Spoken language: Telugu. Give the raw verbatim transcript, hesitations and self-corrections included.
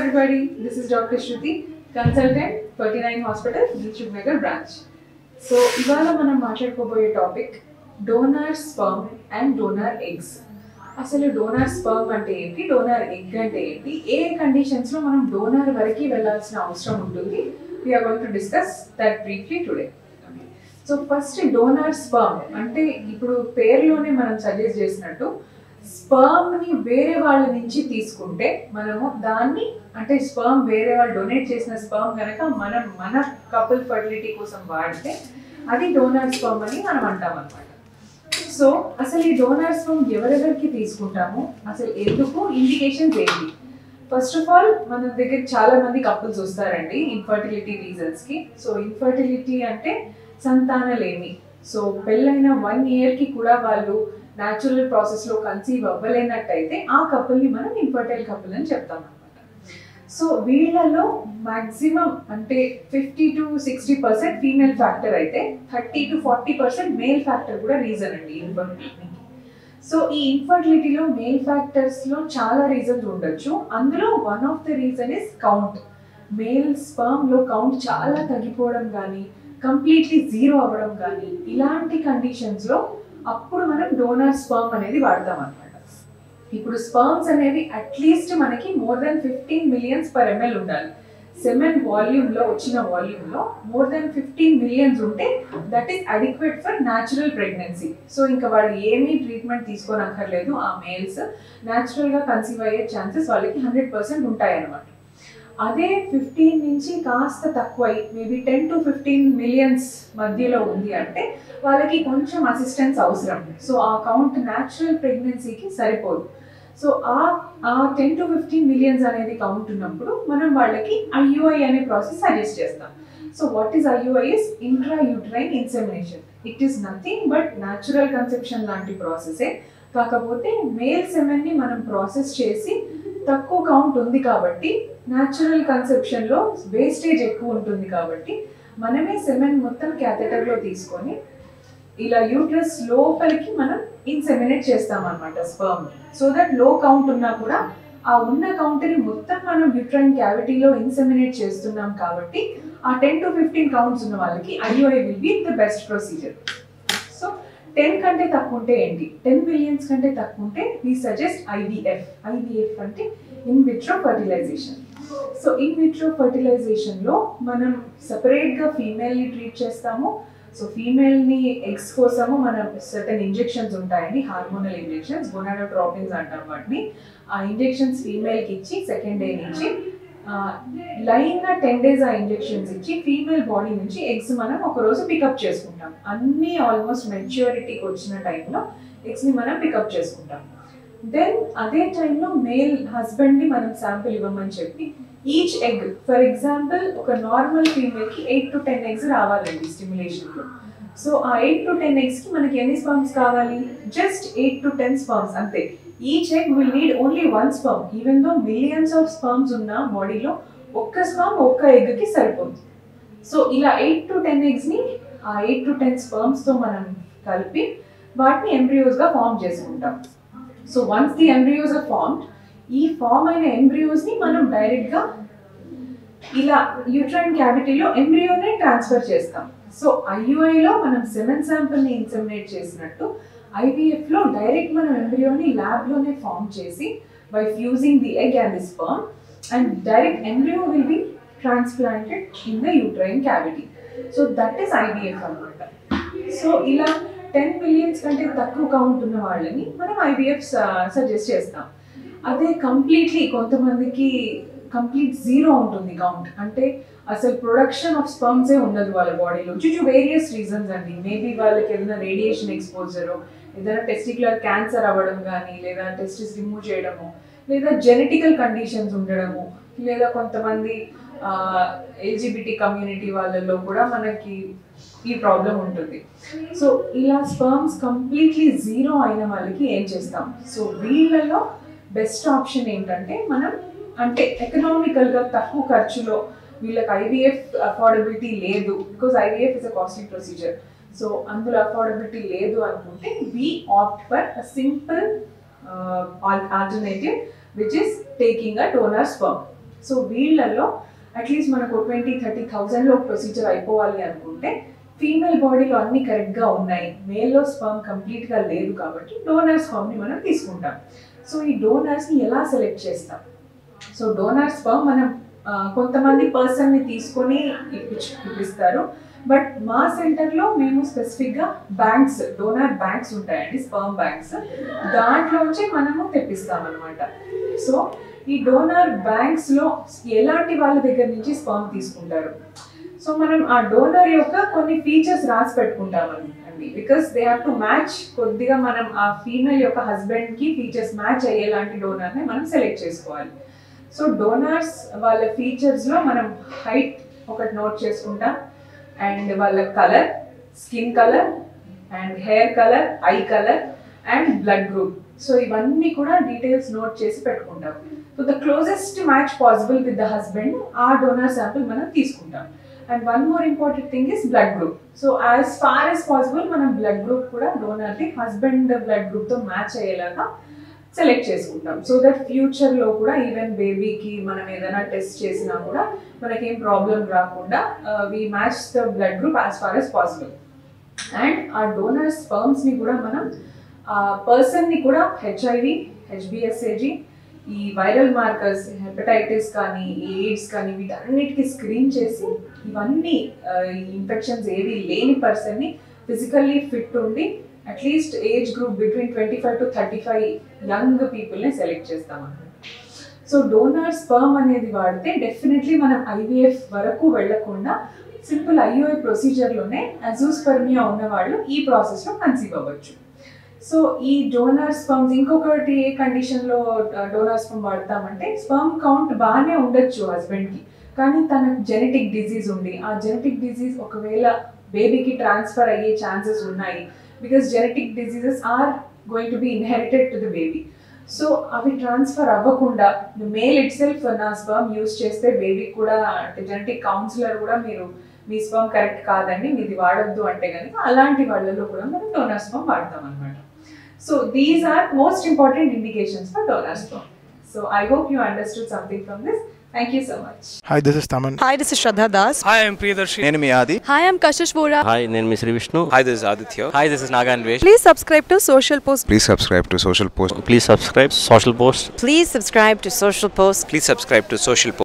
everybody, this is Doctor Shruti, consultant, thirty-nine Hospital, Dilshuk branch. So, ఇవాళ మనం మాట్లాడుకోబోయే topic donor sperm and donor eggs. అసలు డోనర్ స్పర్మ్ అంటే ఏంటి, డోనర్ ఎగ్ అంటే ఏంటి, ఏ కండిషన్స్లో మనం డోనర్ వరకు వెళ్ళాల్సిన అవసరం ఉంటుంది, we are going to discuss that briefly today. So first donor sperm అంటే ఇప్పుడు పేరులోనే మనం సజెస్ట్ చేసినట్టు స్పర్మ్ని వేరే వాళ్ళ నుంచి తీసుకుంటే మనము దాన్ని అంటే స్పర్మ్ వేరే వాళ్ళు డొనేట్ చేసిన స్పర్మ్ కనుక మనం మన కపుల్ ఫర్టిలిటీ కోసం వాడితే అది డోనర్ స్పర్మ్ అని మనం అంటాం అనమాట. సో అసలు ఈ డోనర్ స్పర్మ్ ఎవరెవరికి తీసుకుంటాము, అసలు ఎందుకు, ఇండికేషన్స్ ఏంటి? ఫస్ట్ ఆఫ్ ఆల్ మన దగ్గర చాలా మంది కపుల్స్ వస్తారండి ఇన్ఫర్టిలిటీ రీజన్స్కి. సో ఇన్ఫర్టిలిటీ అంటే సంతానలేమి. సో పెళ్ళైన వన్ ఇయర్కి కూడా వాళ్ళు న్యాచురల్ ప్రాసెస్లో కన్సీవ్ అవ్వలేనట్టయితే ఆ కపుల్ని మనం ఇన్ఫర్టైల్ కపుల్ అని చెప్తాం అనమాట. సో వీళ్ళలో మ్యాక్సిమం అంటే fifty to sixty percent female factor అయితే thirty to forty percent male factor కూడా రీజన్ అండి ఇన్ఫర్టిలిటీకి. సో ఈ ఇన్ఫర్టిలిటీలో మేల్ ఫ్యాక్టర్స్లో చాలా రీజన్స్ ఉండొచ్చు. అందులో one of the reason is count. Male స్పర్మ్లో కౌంట్ చాలా తగ్గిపోవడం కానీ కంప్లీట్లీ జీరో అవ్వడం కానీ ఇలాంటి కండిషన్స్లో అప్పుడు మనం డోనర్ స్పర్మ్ అనేది వాడతాం అనమాట. ఇప్పుడు స్పర్మ్స్ అనేవి అట్లీస్ట్ మనకి more than fifteen millions per ML ఉండాలి. సెమెన్ వాల్యూమ్లో వచ్చిన వాల్యూమ్లో మోర్ దెన్ ఫిఫ్టీన్ మిలియన్స్ ఉంటే that is adequate for natural pregnancy. So ఇంకా వాళ్ళు ఏమీ ట్రీట్మెంట్ తీసుకోనక్కర్లేదు. ఆ మేల్స్ న్యాచురల్గా కన్సీవ్ అయ్యే ఛాన్సెస్ వాళ్ళకి హండ్రెడ్ పర్సెంట్ ఉంటాయి అన్నమాట. అదే ఫిఫ్టీన్ నుంచి కాస్త తక్కువై maybe ten to fifteen millions మధ్యలో ఉంది అంటే వాళ్ళకి కొంచెం అసిస్టెన్స్ అవసరం. సో ఆ కౌంట్ న్యాచురల్ ప్రెగ్నెన్సీకి సరిపోదు. సో ఆ ఆ టెన్ టు ఫిఫ్టీన్ మిలియన్స్ అనేది కౌంట్ ఉన్నప్పుడు మనం వాళ్ళకి ఐయుఐ అనే ప్రాసెస్ సజెస్ట్ చేస్తాం. So what is IUI is intra uterine insemination. It is nothing but natural conception లాంటి ప్రాసెసే. కాకపోతే మేల్ సెమెన్ని మనం ప్రాసెస్ చేసి తక్కువ కౌంట్ ఉంది కాబట్టి న్యాచురల్ కన్సెప్షన్లో వేస్టేజ్ ఎక్కువ ఉంటుంది కాబట్టి మనమే సెమెన్ మొత్తం క్యాథెటర్లో తీసుకొని ఇలా యూట్రస్ లోపలికి మనం ఇన్సెమినేట్ చేస్తాం అనమాట sperm. So that low count ఉన్నా కూడా ఆ ఉన్న కౌంట్ని మొత్తం మనం యూట్రైన్ క్యావిటీలో ఇన్సెమినేట్ చేస్తున్నాం కాబట్టి ఆ టెన్ టు ఫిఫ్టీన్ కౌంట్స్ ఉన్న వాళ్ళకి IUI will be the best procedure. So ten కంటే తక్కువ ఉంటే ఏంటి, టెన్ మిలియన్స్ కంటే తక్కువ ఉంటే వీ సజెస్ట్ ఐవీఎఫ్. ఐవీఎఫ్ అంటే in vitro fertilisation. So in vitro ఫర్టిలైజేషన్లో మనం సపరేట్గా ఫీమేల్ని ట్రీట్ చేస్తాము. సో ఫీమేల్ని ఎగ్స్ కోసము మనం సర్టన్ ఇంజెక్షన్స్ ఉంటాయండి, హార్మోనల్ ఇంజెక్షన్స్, గొనాడోట్రోపిన్స్ అంటాం వాటిని. ఆ ఇంజెక్షన్స్ ఫీమేల్కి ఇచ్చి సెకండ్ డే నుంచి లైన్గా టెన్ డేస్ ఆ ఇంజెక్షన్స్ ఇచ్చి ఫీమేల్ బాడీ నుంచి ఎగ్స్ మనం ఒకరోజు పికప్ చేసుకుంటాం. అన్నీ ఆల్మోస్ట్ మెచ్యూరిటీకి వచ్చిన టైంలో ఎగ్స్ని మనం పికప్ చేసుకుంటాం. దెన్ అదే టైంలో మేల్ హస్బెండ్ని మనం శాంపిల్ ఇవ్వమని చెప్పి ఈచ్ ఎగ్ ఫర్ ఎగ్జాంపుల్ ఒక నార్మల్ ఫీమేల్కి ఎయిట్ టు టెన్ ఎగ్స్ రావాలండి స్టిమ్యులేషన్లో. సో ఆ ఎయిట్ టు టెన్ ఎగ్స్కి మనకి ఎన్ని స్పర్మ్స్ కావాలి, just eight to ten sperms అంతే. Each egg will need only one sperm. Even though millions of sperms ఉన్న బాడీలో ఒక్క స్పర్మ్ ఒక్క ఎగ్కి సరిపోతుంది. సో ఇలా ఎయిట్ టు టెన్ ఎగ్స్ని ఆ ఎయిట్ టు టెన్ స్పర్మ్స్తో మనం కలిపి వాటిని ఎంబ్రియోస్గా ఫామ్ చేసుకుంటాం. So once the embryos are formed, ఈ ఫామ్ అయిన ఎంబ్రియోస్ని మనం డైరెక్ట్గా ఇలా యూట్రైన్ క్యావిటీలో ఎంబ్రియోనే ట్రాన్స్ఫర్ చేస్తాం. సో ఐయుఐలో మనం సెమెన్ శాంపుల్ని ఇన్సెమినేట్ చేసినట్టు ఐవీఎఫ్లో డైరెక్ట్ మనం ఎంబ్రియోని ల్యాబ్లోనే ఫామ్ చేసి by fusing the egg and the sperm and direct embryo will be transplanted in the uterine cavity. So that is IVF అనమాట. సో ఇలా టెన్ మిలియన్స్ కంటే తక్కువ కౌంట్ ఉన్న వాళ్ళని మనం ఐవీఎఫ్ సజెస్ట్ చేస్తాం. అదే కంప్లీట్లీ కొంతమందికి కంప్లీట్ జీరో ఉంటుంది కౌంట్, అంటే అసలు ప్రొడక్షన్ ఆఫ్ స్పర్మ్సే ఉండదు వాళ్ళ బాడీలో డ్యూ టు వేరియస్ రీజన్స్ అండి. మేబీ వాళ్ళకి ఏదైనా రేడియేషన్ ఎక్స్పోజరు, ఏదైనా టెస్టిక్యులర్ క్యాన్సర్ అవ్వడం కానీ, లేదా టెస్టిస్ రిమూవ్ చేయడము, లేదా జెనెటికల్ కండిషన్స్ ఉండడము, లేదా కొంతమంది ఎల్జిబిటీ కమ్యూనిటీ వాళ్ళలో కూడా మనకి ఈ ప్రాబ్లం ఉంటుంది. సో ఇలా స్పర్మ్స్ కంప్లీట్లీ జీరో అయిన వాళ్ళకి ఏం చేస్తాం, సో వీళ్ళలో బెస్ట్ ఆప్షన్ ఏంటంటే మనం అంటే ఎకనామికల్గా తక్కువ ఖర్చులో వీళ్ళకి ఐవీఎఫ్ అఫోర్డబిలిటీ లేదు, because IVF is a costly procedure. So అందులో అఫోర్డబిలిటీ లేదు అనుకుంటే we opt for a simple alternative which is taking a donor sperm. So వీళ్ళల్లో అట్లీస్ట్ మనకు ట్వంటీ థర్టీ థౌజండ్లో ప్రొసీజర్ అయిపోవాలి అనుకుంటే ఫీమేల్ బాడీలో అన్ని కరెక్ట్గా ఉన్నాయి, మేల్లో స్పర్మ్ కంప్లీట్గా లేదు కాబట్టి డోనర్ స్పర్మ్ని మనం తీసుకుంటాం. సో ఈ డోనర్స్ని ఎలా సెలెక్ట్ చేస్తాం? సో డోనర్ స్పర్మ్ మనం కొంతమంది పర్సన్ని తీసుకొని ఇప్పించు ఇప్పిస్తారు. బట్ మా సెంటర్లో మేము స్పెసిఫిక్గా బ్యాంక్స్, డోనర్ బ్యాంక్స్ ఉంటాయండి, స్పర్మ్ బ్యాంక్స్, దాంట్లోంచి మనము తెప్పిస్తాం అనమాట. సో ఈ డోనర్ బ్యాంక్స్లో ఎలాంటి వాళ్ళ దగ్గర నుంచి స్పర్మ్ తీసుకుంటారు? సో మనం ఆ డోనర్ యొక్క కొన్ని ఫీచర్స్ రాసి పెట్టుకుంటామండి, because they have to match. కొద్దిగా మనం ఆ ఫీమేల్ యొక్క హస్బెండ్కి ఫీచర్స్ మ్యాచ్ అయ్యేలాంటి డోనర్ని మనం సెలెక్ట్ చేసుకోవాలి. సో డోనర్స్ వాళ్ళ ఫీచర్స్లో మనం హైట్ ఒకటి నోట్ చేసుకుంటాం, అండ్ వాళ్ళ colour, skin colour, and hair colour, eye colour, and blood group. So ఇవన్నీ కూడా డీటెయిల్స్ నోట్ చేసి పెట్టుకుంటాం. So the closest match possible with the husband ఆ డోనర్ శాంపిల్ మనం తీసుకుంటాం. And one more important thing is blood group. So as far as possible మనం బ్లడ్ గ్రూప్ కూడా డోనర్ది హస్బెండ్ బ్లడ్ గ్రూప్తో మ్యాచ్ అయ్యేలాగా సెలెక్ట్ చేసుకుంటాం. సో దట్ ఫ్యూచర్లో కూడా ఈవెన్ బేబీకి మనం ఏదైనా టెస్ట్ చేసినా కూడా మనకేం ప్రాబ్లం రాకుండా we match the blood group as far as possible. And ఆ డోనర్ స్పర్మ్స్ని కూడా మనం ఆ పర్సన్ని కూడా హెచ్ఐవి, హెచ్బిఎస్ఏజీ, ఈ వైరల్ మార్కర్స్, హెపటైటిస్ కానీ, ఎయిడ్స్ కానీ, వీటన్నిటికీ స్క్రీన్ చేసి ఇవన్నీ ఇన్ఫెక్షన్స్ ఏవి లేని పర్సన్ని ఫిజికల్లీ ఫిట్ ఉండి at least age group between twenty five to thirty five young పీపుల్ని సెలెక్ట్ చేస్తాం అన్నమాట. సో డోనర్ స్పర్మ్ అనేది వాడితే డెఫినెట్లీ మనం ఐవీఎఫ్ వరకు వెళ్లకుండా సింపుల్ ఐఓఐ ప్రొసీజర్లోనే అజూస్పర్మియా ఉన్నవాళ్ళు ఈ ప్రాసెస్లో కన్సీవ్ అవ్వచ్చు. సో ఈ డోనర్ స్పర్మ్స్ ఇంకొకటి ఏ కండిషన్లో డోనర్ స్పర్మ్ వాడతామంటే, స్పర్మ్ కౌంట్ బాగానే ఉండొచ్చు హస్బెండ్కి, కానీ తనకు జెనెటిక్ డిజీజ్ ఉంది, ఆ జెనెటిక్ డిజీజ్ ఒకవేళ బేబీకి ట్రాన్స్ఫర్ అయ్యే ఛాన్సెస్ ఉన్నాయి, because genetic diseases are going to be inherited to the baby. So అవి ట్రాన్స్ఫర్ అవ్వకుండా మేల్ ఇట్ సెల్ఫ్ నా స్పర్మ్ యూస్ చేస్తే బేబీకి కూడా అంటే జెనెటిక్ కౌన్సిలర్ కూడా మీరు మీ స్పర్మ్ కరెక్ట్ కాదండి, మీది వాడొద్దు అంటే కనుక అలాంటి వాళ్ళలో కూడా మనం డోనర్ స్పర్మ్ వాడతాం అనమాట. So these are most important indications for donor sperm. So I hope you understood something from this. Thank you so much. Hi, this is Taman. Hi, this is Shraddha Das. Hi, I'm Priyadarshi. Nenu mi Adi. Hi, I'm Kashish Vora. Hi, nenu mi Sri Vishnu. Hi, this is Aditya. Hi, this is Naga Anvesh. Please subscribe to Social Post. Please subscribe to Social Post. Please subscribe Social Post. Please subscribe to Social Post. Please subscribe to Social Post.